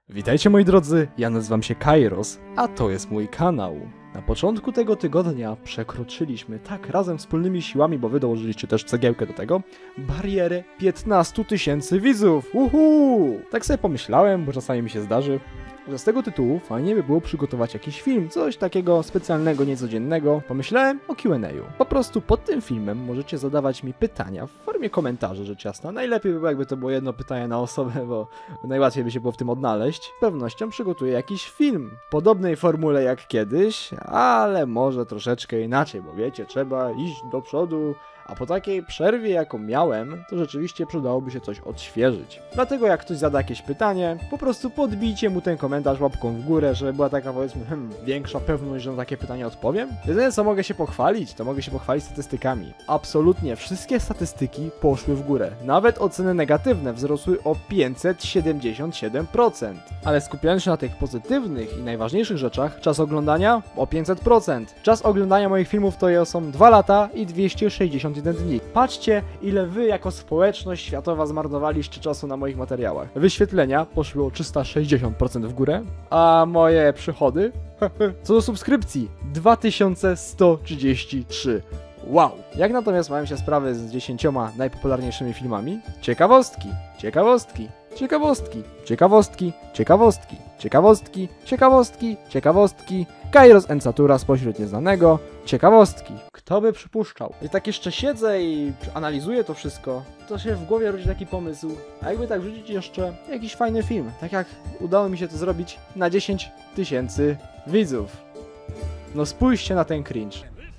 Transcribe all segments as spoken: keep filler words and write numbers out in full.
Witajcie moi drodzy, ja nazywam się Kairos, a to jest mój kanał. Na początku tego tygodnia przekroczyliśmy, tak razem wspólnymi siłami, bo wy dołożyliście też cegiełkę do tego, barierę piętnastu tysięcy widzów. Uhu! Tak sobie pomyślałem, bo czasami mi się zdarzy, że z tego tytułu fajnie by było przygotować jakiś film, coś takiego specjalnego, niecodziennego. Pomyślałem o Q and A. Po prostu pod tym filmem możecie zadawać mi pytania w formie komentarzy, rzecz jasna. Najlepiej by było, jakby to było jedno pytanie na osobę, bo najłatwiej by się było w tym odnaleźć. Z pewnością przygotuję jakiś film w podobnej formule jak kiedyś, ale może troszeczkę inaczej, bo wiecie, trzeba iść do przodu. A po takiej przerwie, jaką miałem, to rzeczywiście przydałoby się coś odświeżyć. Dlatego jak ktoś zada jakieś pytanie, po prostu podbijcie mu ten komentarz łapką w górę, żeby była taka, powiedzmy, hmm, większa pewność, że na takie pytanie odpowiem. Jedyne co mogę się pochwalić, to mogę się pochwalić statystykami. Absolutnie wszystkie statystyki poszły w górę. Nawet oceny negatywne wzrosły o pięćset siedemdziesiąt siedem procent. Ale skupiając się na tych pozytywnych i najważniejszych rzeczach, czas oglądania o pięćset procent. Czas oglądania moich filmów to są dwa lata i dwieście sześćdziesiąt jeden dni. Patrzcie, ile wy jako społeczność światowa zmarnowaliście czasu na moich materiałach. Wyświetlenia poszły o trzysta sześćdziesiąt procent w górę, a moje przychody, co do subskrypcji, dwa tysiące sto trzydzieści trzy. Wow! Jak natomiast mają się sprawy z dziesięcioma najpopularniejszymi filmami? Ciekawostki, ciekawostki, ciekawostki, ciekawostki, ciekawostki, ciekawostki, ciekawostki, ciekawostki, Kairos Ensatura spośród nieznanego, ciekawostki. Kto by przypuszczał? I tak jeszcze siedzę i analizuję to wszystko, to się w głowie rodzi taki pomysł, a jakby tak wrzucić jeszcze jakiś fajny film, tak jak udało mi się to zrobić na dziesięć tysięcy widzów. No spójrzcie na ten cringe.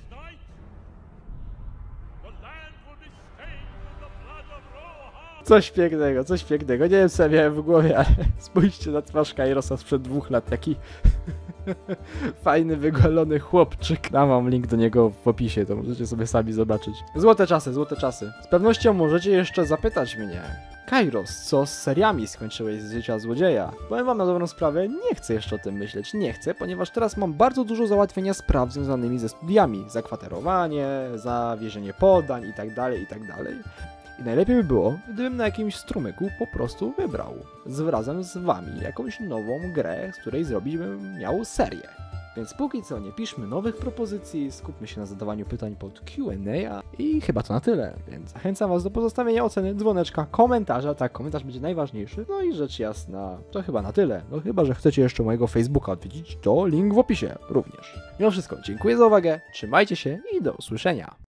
Coś pięknego, coś pięknego. Nie wiem co ja miałem w głowie, ale spójrzcie na twarz Kairosa sprzed dwóch lat. Taki fajny, wygolony chłopczyk. Dam wam link do niego w opisie, to możecie sobie sami zobaczyć. Złote czasy, złote czasy. Z pewnością możecie jeszcze zapytać mnie: Kairos, co z seriami skończyłeś z życia złodzieja? Powiem wam na dobrą sprawę, nie chcę jeszcze o tym myśleć, nie chcę, ponieważ teraz mam bardzo dużo załatwienia spraw związanymi ze studiami. Zakwaterowanie, zawiezienie podań itd., itd. I najlepiej by było, gdybym na jakimś strumyku po prostu wybrał z, razem z wami jakąś nową grę, z której zrobić bym miał serię. Więc póki co nie piszmy nowych propozycji, skupmy się na zadawaniu pytań pod Q and A i chyba to na tyle. Więc zachęcam was do pozostawienia oceny, dzwoneczka, komentarza, tak, komentarz będzie najważniejszy. No i rzecz jasna, to chyba na tyle. No chyba, że chcecie jeszcze mojego Facebooka odwiedzić, to link w opisie również. Mimo wszystko, dziękuję za uwagę, trzymajcie się i do usłyszenia.